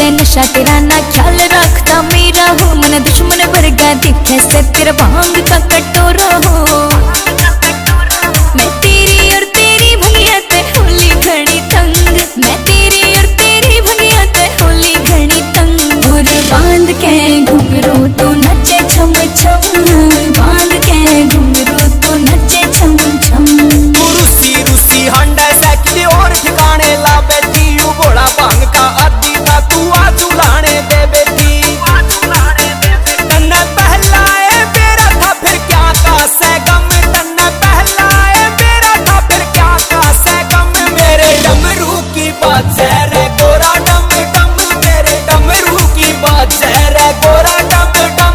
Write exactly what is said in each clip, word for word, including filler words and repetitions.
से नशा तेरा ना ख्याल रखता मेरा हो, मन दुश्मन वर्गा दिखे से तेरा भांग का कटोरा हो। मैं तेरी और तेरी भंगिया ते होली घड़ी तंग, मैं तेरी और तेरी भंगिया ते होली घड़ी तंग। और बांध के घुंघरू तू नचे छम छम, बांध के घुंघरू तू नचे छम छम। रूसी रूसी हंडा सैकड़ी और ठिकाने ला बैठी, यू बोला भांग का आदि था तू आजू लाने दे बेटी। तन्ने पहलाए मेरा था फिर क्या का सैगम, तन्ने पहलाए मेरा था फिर क्या का सैगम। मेरे डमरू की बात है रे गोरा डम डम, मेरे डमरू की बात है रे गोरा डम डम।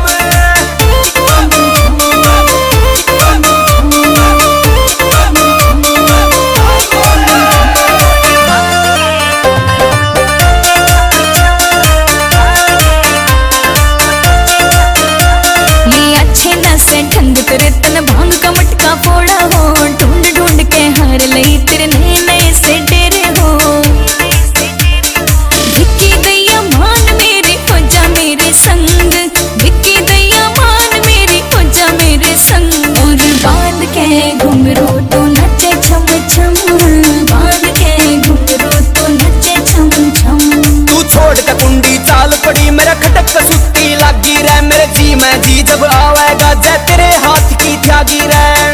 ढंग तेरे तन भांग का मटका फोड़ा हो, ढूंढ ढूंढ के हार लई तेरे नए नए से डेरे हो। विक्की दैया मान मेरे हो जा मेरे संग, विक्की दैया मान मेरे हो जा मेरे संग। और बांध के घुंघरू तो नचे छम छम, बांध के घुंघरू तो नचे छम छम। तू छोड़ के कुंडी चाल पड़ी मेरा खटक सुत्ती लागी रे, मेरे जी मैं जी जब आवेगा जय तेरे हाथ की त्यागी रे।